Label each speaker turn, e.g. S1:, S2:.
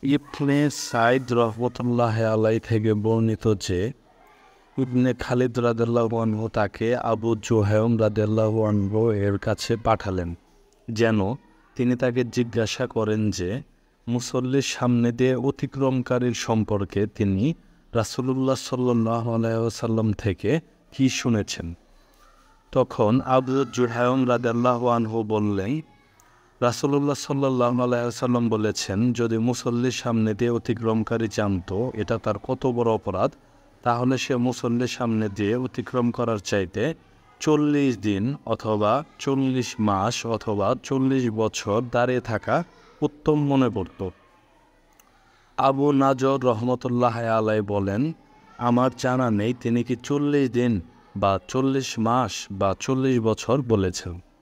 S1: ইবনে সাইদ রহমতুল্লাহ আলাই থেকে বর্ণিত যে ইবনে খালিদ রাদিয়াল্লাহু আনহু তাকে আবু জুহাইম রাদিয়াল্লাহু আনহু এর কাছে পাঠালেন যেন তিনি তাকে জিজ্ঞাসা করেন যে মুসল্লির সামনে দিয়ে অতিক্রমকারীর সম্পর্কে তিনি রাসূলুল্লাহ সাল্লাল্লাহু আলাইহি ওয়াসাল্লাম থেকে কি শুনেছেন। তখন আবু জুহাইম রাদিয়াল্লাহু আনহু বললেন, রাসূলুল্লাহ সাল্লাল্লাহু আলাইহি ওয়াসাল্লাম বলেছেন, যদি মুসল্লির সামনে দিয়ে অতিক্রমকারী জানতো এটা তার কত বড় অপরাধ, তাহলে সে মুসল্লির সামনে দিয়ে অতিক্রম করার চাইতে 40 দিন অথবা 40 মাস অথবা 40 বছর দাঁড়িয়ে থাকা উত্তম মনে করত। আবু নাজর রহমতুল্লাহ আলাই বলেন, আমার জানা নেই তিনি কি 40 দিন বা 40 মাস বা 40 বছর বলেছেন।